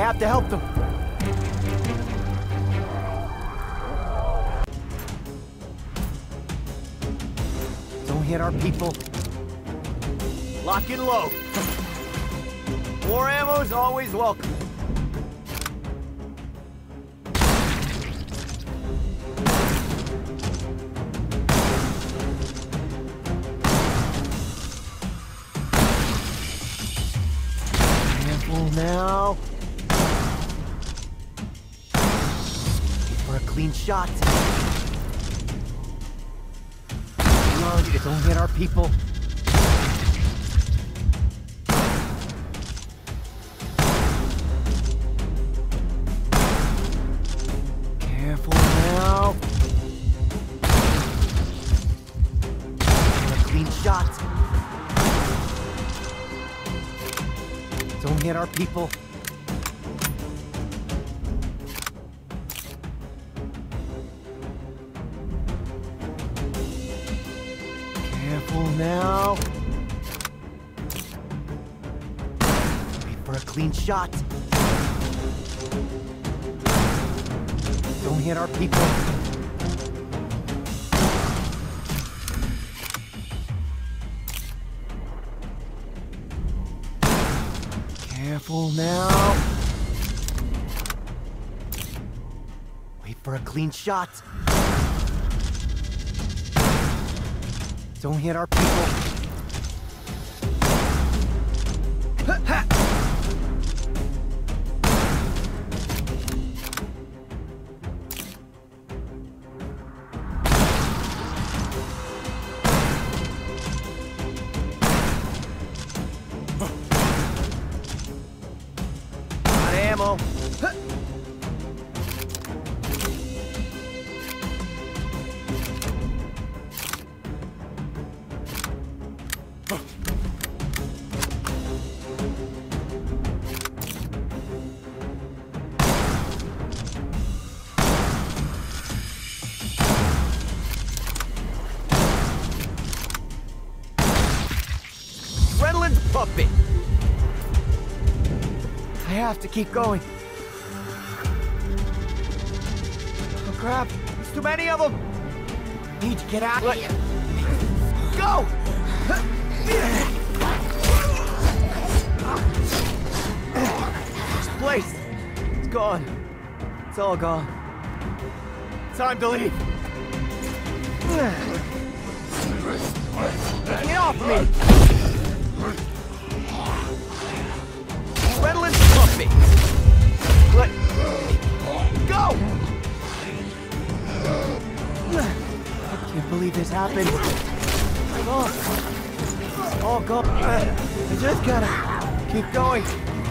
have to help them. Don't hit our people. Lock and load. More ammo's always welcome. Now, for a clean shot. Don't hit our people. Careful now. For a clean shot. Don't hit our people. Careful now. Wait for a clean shot. Don't hit our people. Careful now. Wait for a clean shot. Don't hit our people. Got ammo. Redland's puppet. I have to keep going. Oh crap, there's too many of them. Need to get out of here. Go! This place, it's gone. It's all gone. Time to leave. Get off me! Redland's puppet! Let go! I can't believe this happened. Oh God! I just gotta keep going.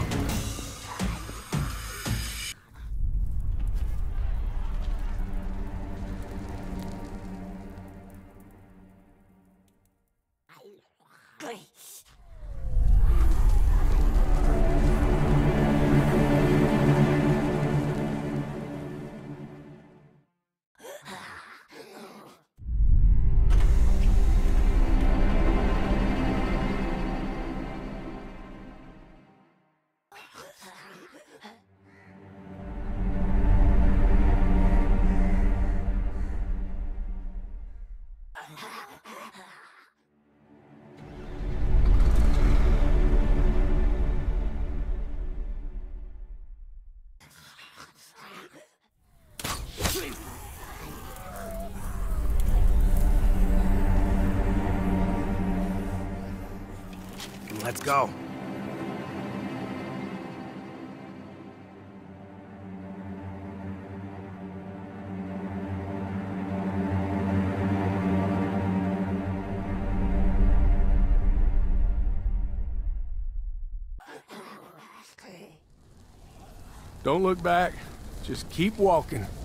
Let's go. Don't look back. Just keep walking.